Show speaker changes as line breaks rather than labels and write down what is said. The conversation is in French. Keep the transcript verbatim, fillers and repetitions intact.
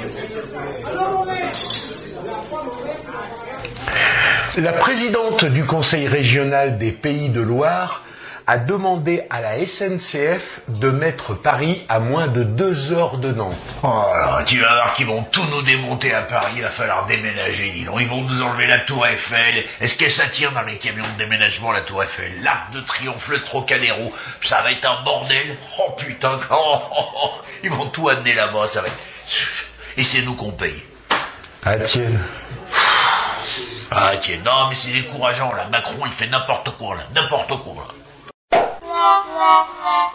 La présidente du Conseil régional des Pays de Loire a demandé à la S N C F de mettre Paris à moins de deux heures de Nantes.
Oh là, tu vas voir qu'ils vont tout nous démonter à Paris, il va falloir déménager, dis donc. Ils vont nous enlever la tour Eiffel. Est-ce qu'elle s'attire dans les camions de déménagement, la tour Eiffel? L'Arc de Triomphe, le Trocadéro, ça va être un bordel. Oh putain, oh, oh, oh. Ils vont tout amener là-bas, ça va être... Et c'est nous qu'on paye.
Ah tienne.
Ah tiens, non mais c'est décourageant là. Macron il fait n'importe quoi là, n'importe quoi là.